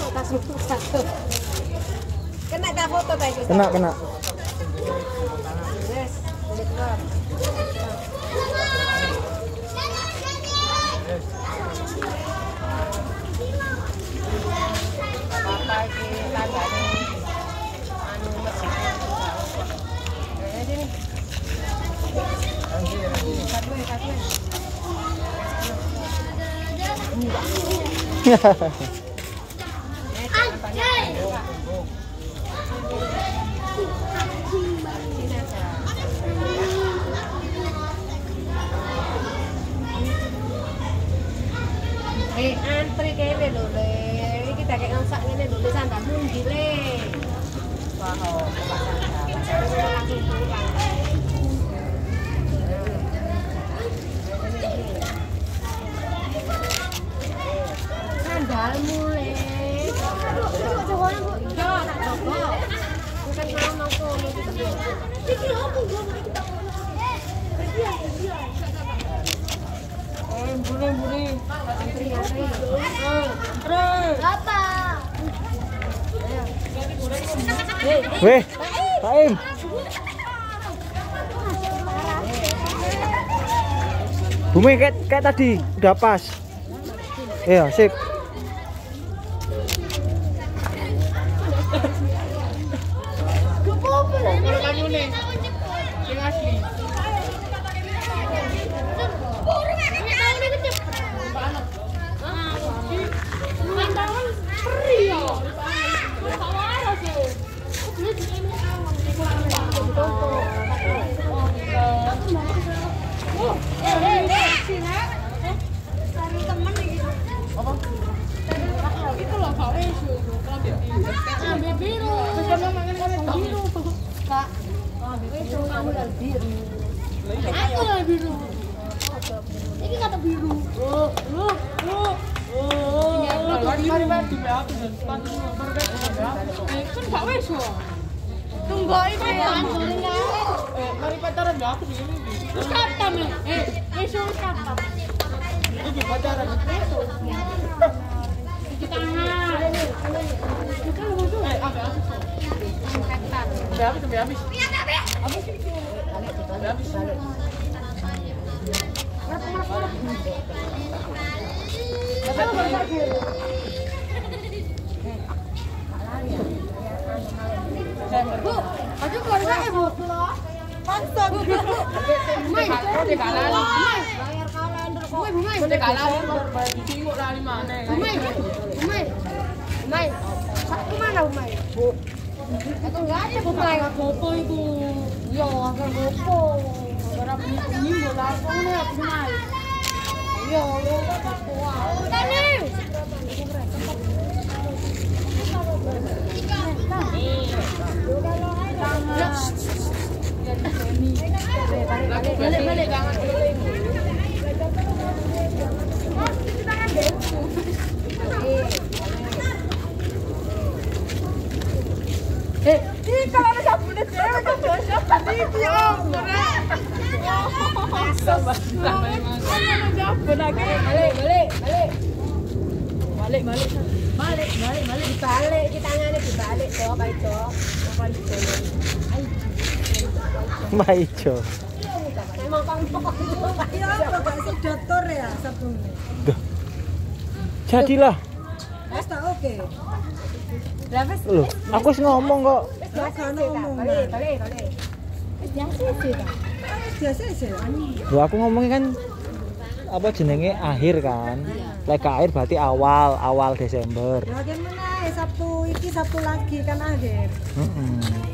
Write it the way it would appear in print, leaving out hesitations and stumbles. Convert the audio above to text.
Satu. Kena tak foto tadi? Kena. Yes, boleh keluar. Apa kita gani anu masjid. Sini. Satu. Antri kene lho Le. Iki tak kek ngsak ngene lho Le sandal mundi Le. Wah, langsung pulang. Sandalmu Le. Bukan mau kono iki. Iki opo go kita kono. Buri. Antri. Apa? Weh, Paim. Bumi kayak tadi udah pas. Iya, sip. Tunggu ini Mari pacaran ya aku begini. Terus kapan besok kapan? Ini pacaran. Kita tangan. Habis. Bu, aja keluarga Bu. Paksa Bu. Bayar kalender kok. Bayar ditengok lah di mana. Umay. Kemana Umay? Bu. Itu enggak ada Bu Umay. Gopo itu. Yo, enggak gopo. Berapa minggu lah kau ni Umay. Yo, gopo. Tani. Balik jangan. Ini kalau ada sabunnya cewek kan cocok tadi Om. Balik kita tangannya dibalik kok Pak Ijo. Mbak Ijo. Memang pangpok. Iya, Bapak sedator ya sabunnya. Jadilah. Wes tak oke. Lah wis Loh, aku wis ngomong kok. biasa ngomong. Balik. Wis biasa sih. Biasa sih. Loh, aku ngomongnya kan apa jenenge akhir kan. Lek akhir berarti awal Desember. Ya gimana Sabtu iki Sabtu lagi kan akhir. Heeh.